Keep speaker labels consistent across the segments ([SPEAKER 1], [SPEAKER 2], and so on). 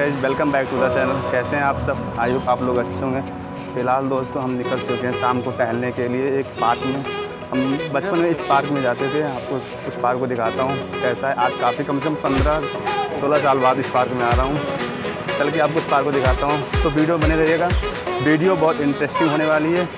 [SPEAKER 1] Guys, welcome back to the channel. कैसे हैं आप सब? आई होप आप लोग अच्छे होंगे। फिलहाल दोस्तों हम निकल चुके हैं शाम को टहलने के लिए एक पार्क में। हम बचपन में इस पार्क में जाते थे। आपको उस पार्क को दिखाता हूँ कैसा है। आज काफ़ी कम से कम 15-16 साल बाद इस पार्क में आ रहा हूँ। चल के आपको इस पार्क को दिखाता हूँ, तो वीडियो बने रहिएगा। वीडियो बहुत इंटरेस्टिंग होने वाली है।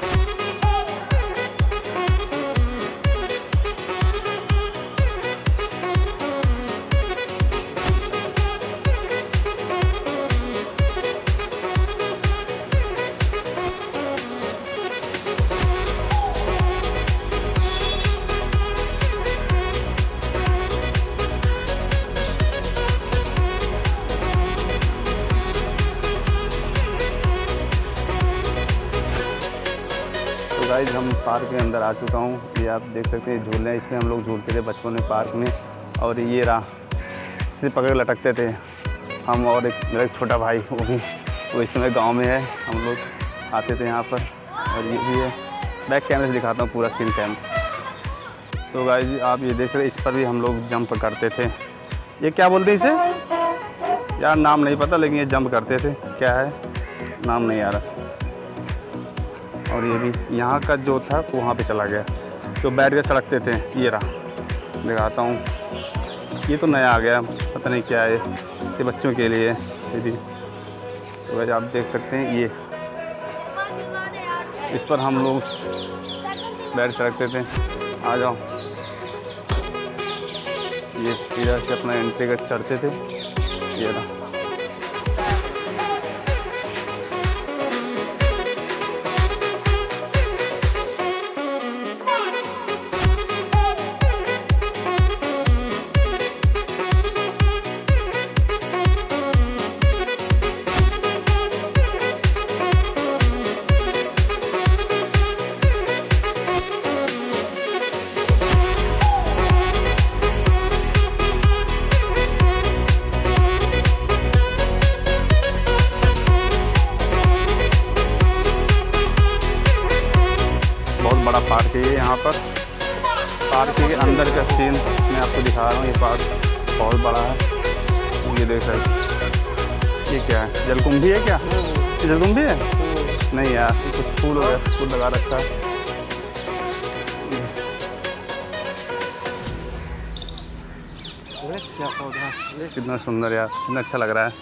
[SPEAKER 1] तो गाइस, हम पार्क के अंदर आ चुका हूँ। ये आप देख सकते हैं झूले हैं, इसमें हम लोग झूलते थे बचपन में पार्क में। और ये रहा, इसे पकड़ के लटकते थे हम और मेरा एक छोटा भाई, वो इस समय गाँव में है। हम लोग आते थे यहाँ पर। और ये भी है, बैक कैमरे से दिखाता हूँ पूरा सीन कैम। तो गाइस आप ये देख रहे हैं, इस पर भी हम लोग जंप करते थे। ये क्या बोलते हैं इसे यार, नाम नहीं पता, लेकिन ये जंप करते थे। क्या है नाम नहीं आ रहा। और ये भी यहाँ का जो था वो वहाँ पे चला गया, तो बैठ के सड़कते थे। ये रहा, दिखाता हूँ। ये तो नया आ गया, पता नहीं क्या है, ये बच्चों के लिए ये भी। तो वैसे आप देख सकते हैं, ये इस पर हम लोग बैठ सड़कते थे। आ जाओ, ये इधर से अपना एंट्री कर चढ़ते थे। ये रहा, बड़ा पार्क है ये। यहाँ पर पार्क के अंदर का सीन मैं आपको दिखा रहा हूँ। ये पार्क बहुत बड़ा है। ये देख सकते, ये क्या है, जलकुंभी है क्या? ये जलकुंभी है? नहीं यार, ये कुछ फूल हो गया, फूल लगा रखा है। क्या पौधा, कितना सुंदर यार, कितना अच्छा लग रहा है।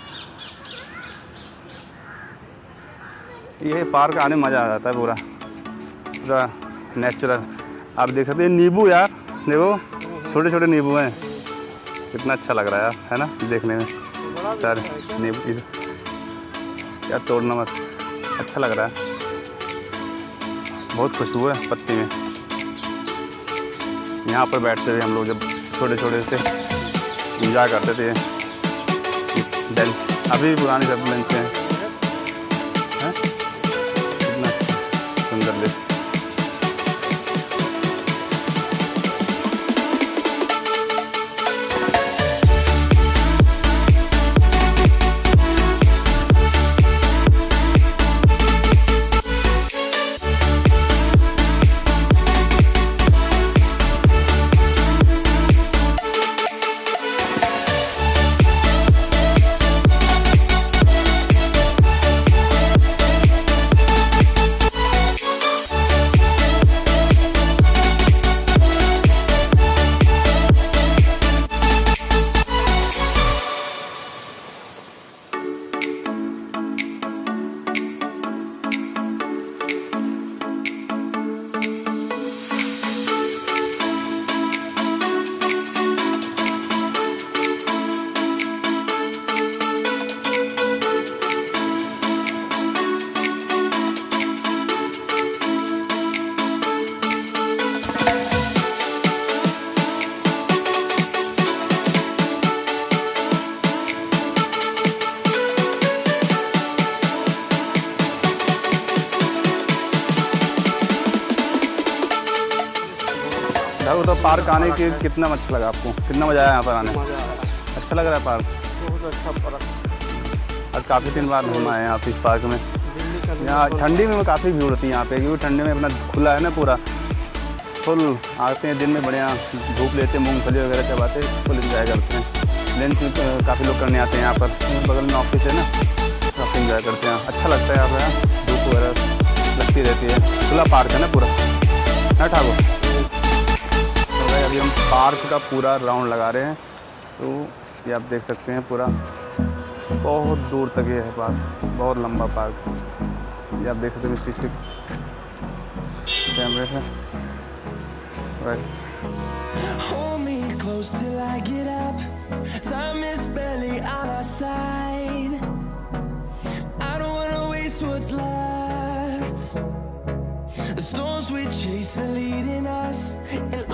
[SPEAKER 1] ये पार्क आने में मज़ा आ जाता है पूरा नेचुरल। आप देख सकते हैं नींबू यार, देखो छोटे छोटे नींबू हैं। कितना अच्छा लग रहा है ना देखने में। सर नींबू क्या तोड़ना मत, अच्छा लग रहा है। बहुत खुशबू है पत्ती में। यहाँ पर बैठते थे हम लोग जब छोटे छोटे से, इंजॉय करते थे। बेंच अभी पुरानी सब बेंच हैं। कितना सुंदर देख। तो पार्क आने के कितना अच्छा लगा आपको? कितना मज़ा आया यहाँ पर आने? अच्छा लग रहा है पार्क,
[SPEAKER 2] बहुत अच्छा पार्क।
[SPEAKER 1] और काफ़ी दिन बाद हम आए हैं आप इस पार्क में। यहाँ ठंडी में काफ़ी भीड़ होती है यहाँ पे, क्योंकि ठंडी में अपना खुला है ना पूरा, फुल आते हैं दिन में बढ़िया धूप लेते, मूंगफली वगैरह चबाते, फुल इंजॉय करते हैं। लंच काफ़ी लोग करने आते हैं यहाँ पर। बगल में ऑफिस है ना, काफ़ी इंजॉय करते हैं, अच्छा लगता है यहाँ पर। धूप वगैरह लगती रहती है, खुला पार्क है ना पूरा ना ठाकुर। तो भाई अभी हम पार्क का पूरा राउंड लगा रहे हैं। तो ये आप देख सकते हैं पूरा बहुत दूर तक ये है पार्क, बहुत लंबा पार्क। ये आप देख सकते हैं पीछे कैमरे से।
[SPEAKER 3] Hold me close till I get up. Time is barely on our side. I don't wanna waste what's left. The storms we chase are leading us, and